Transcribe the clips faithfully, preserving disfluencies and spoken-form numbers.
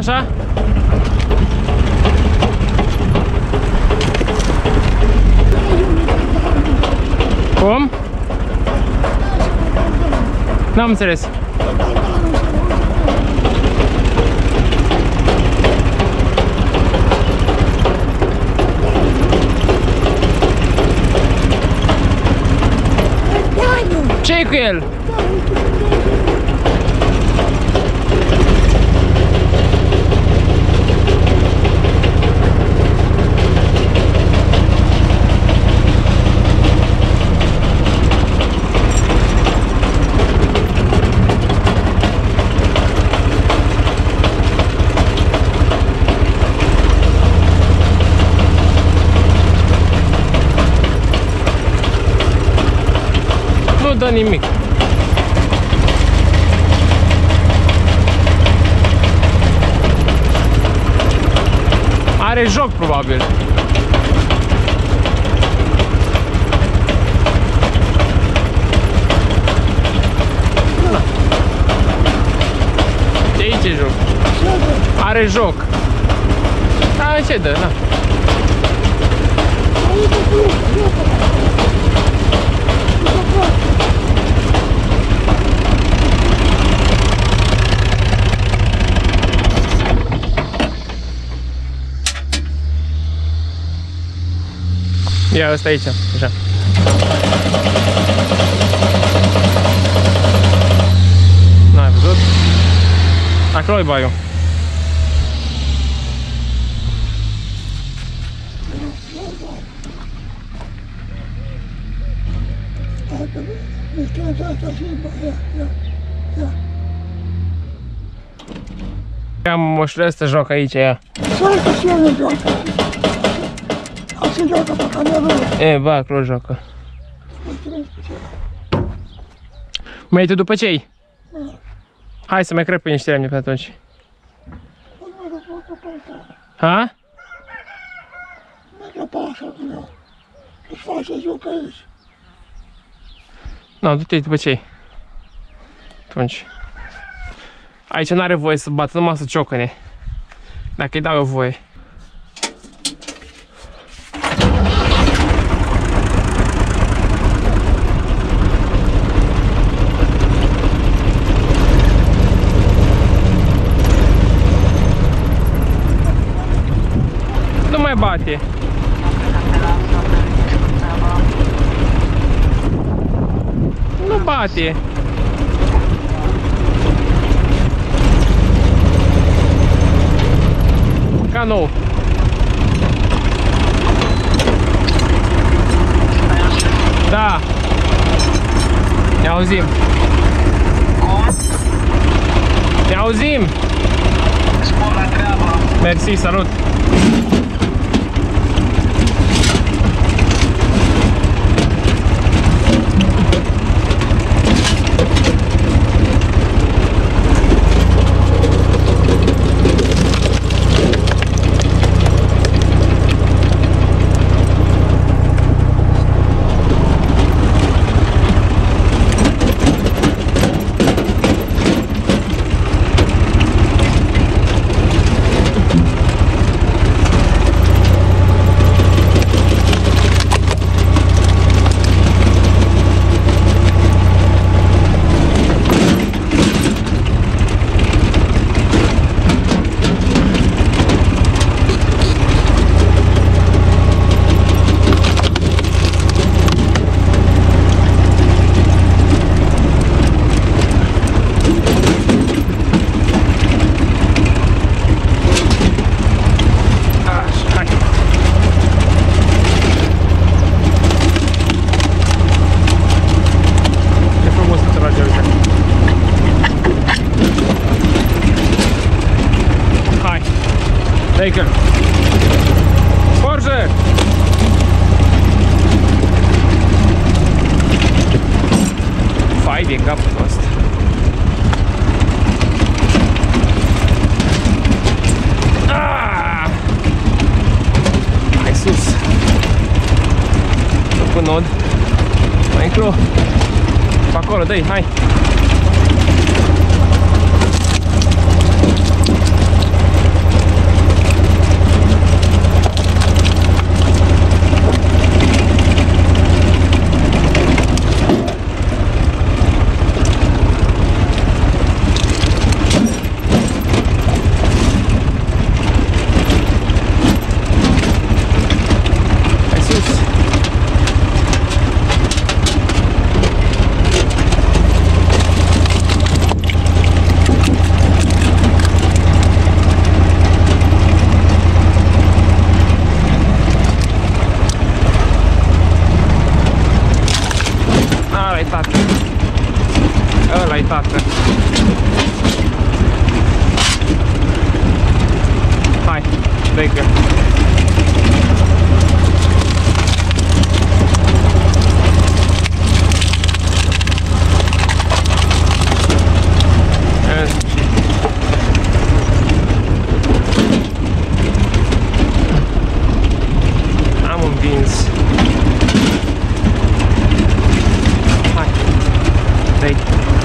așa? Cum? N-am înțeles. Ce-i cu el? Nu dă nimic. Are joc, probabil. Da. De aici e joc. Are joc. Da, ce dă, da. Ia ăsta aici, așa. N-ai văzut? Acolo-i baiul. Ia moșule ăsta joacă aici, ia. E, ba, acolo joacă. Mai tu după ce-i? Hai să mai crep pe niște lemne pe atunci. Ha? Nu, du-te după ce-i. Atunci. Aici n-are voie să bată, numai să ciocăne. Dacă îi dau eu voie. Nu mai bate. Nu bate. Ca nou. Da. Ne auzim. Ne auzim. Spor la treabă. Mersi, salut. Take Forță! Fai de capul ăsta. Ah! Hai sus! După nod. Mai încolo. Pe acolo, dă-i, hai! Hai, tată. Hai, plecă. Am învins. Hai, dai.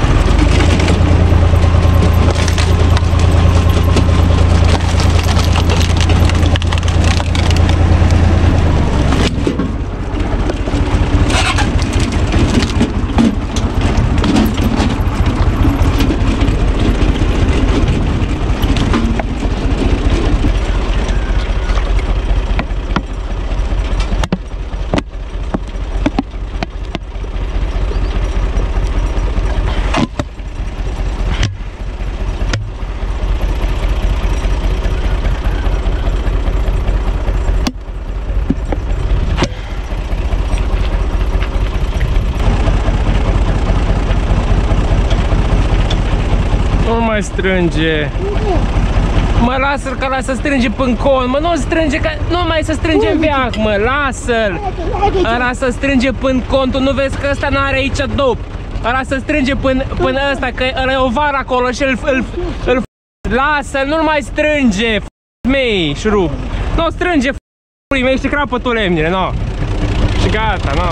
Nu mai strânge. Mă, lasă-l că lasă strânge până con. Mă, nu strânge că nu mai să strânge în veac, mă, lasă-l. Ăla să strânge până con. Tu nu vezi că ăsta n-are aici dop. Ăla să strânge până, până ăsta, că ăla e o vară acolo și îl, îl, îl lasă-l, nu-l mai strânge, f***mei, șurub. Nu strânge, f***ului mei, și crapă tu lemnile, no. Și gata, no.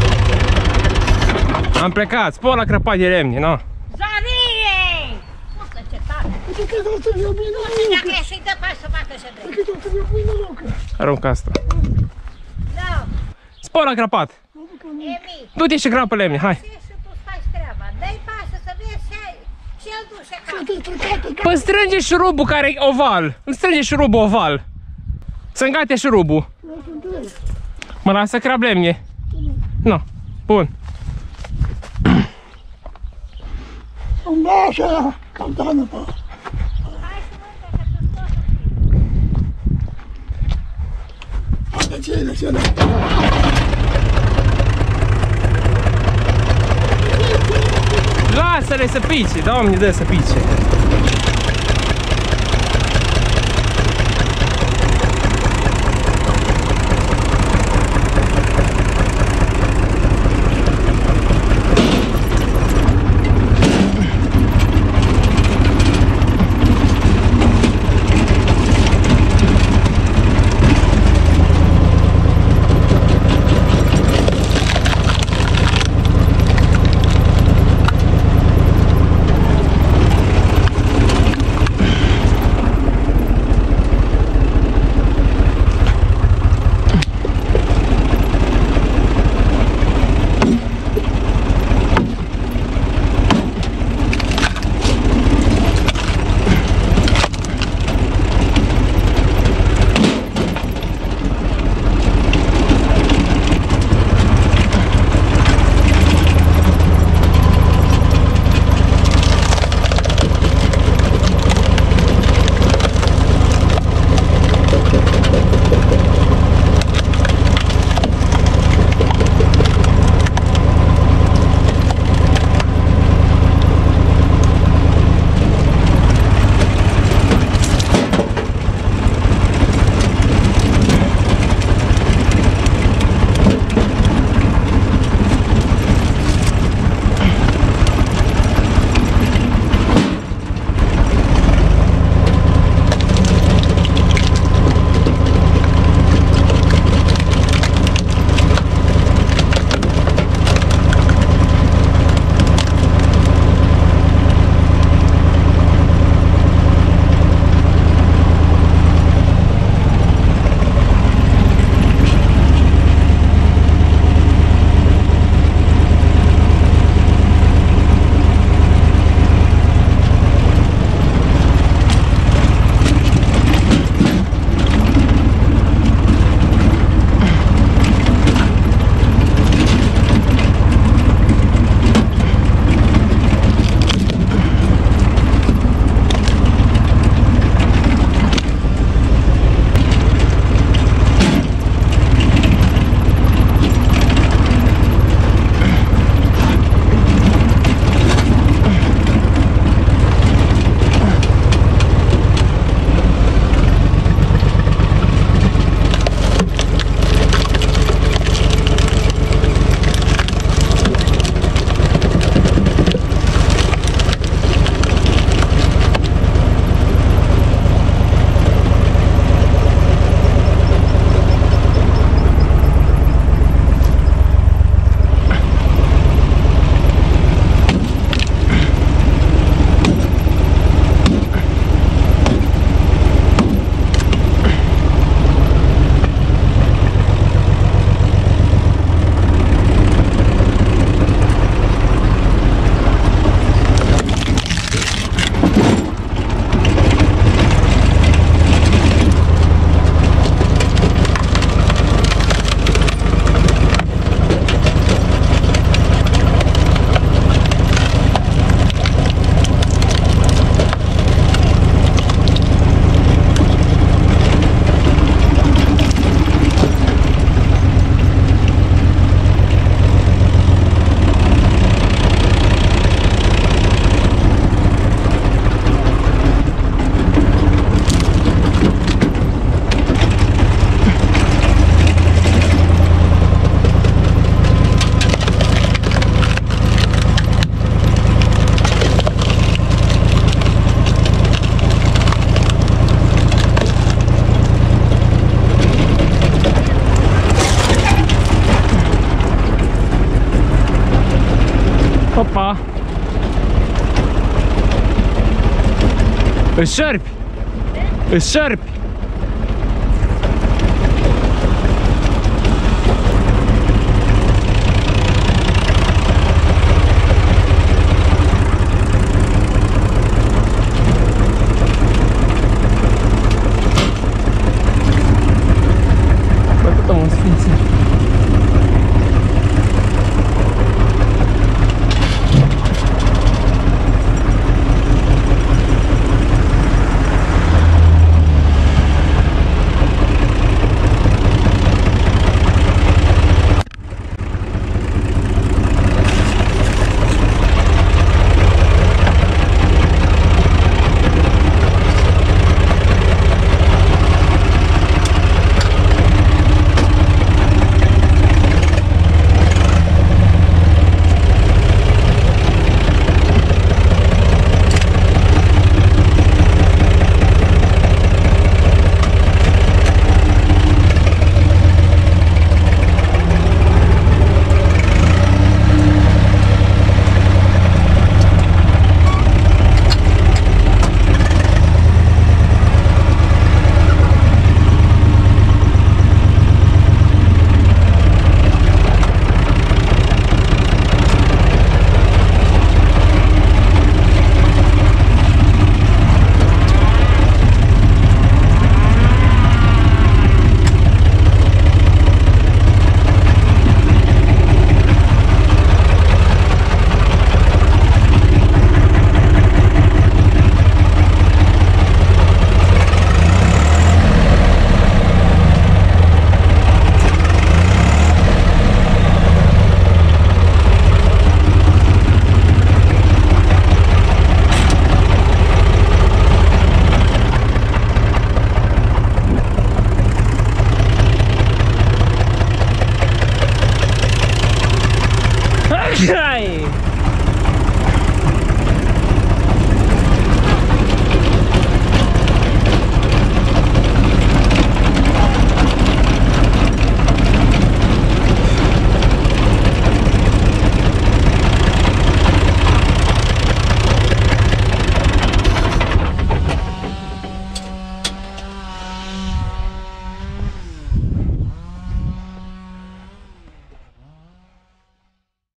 Am plecat, spor la crăpat de lemne, no. Dacă și-i dă pas să facă ce vrei. Aruncă asta. Da. Spor la crăpat. Emi. Du-te și crapă lemne, hai. Și tu faci treaba. Dă-i pasă să vezi ce el duce acasă. Păi strânge șurubul care e oval. Îmi strânge șurubul oval. Să îngate șurubul. Mă lasă crap lemne. Nu. Bun. Îmi dă așa, caldană, bă. Haide, ține, ține. Lasă-le să pice, Doamne, dă să pice. Opa! Îți șerpi! Îți șerpi!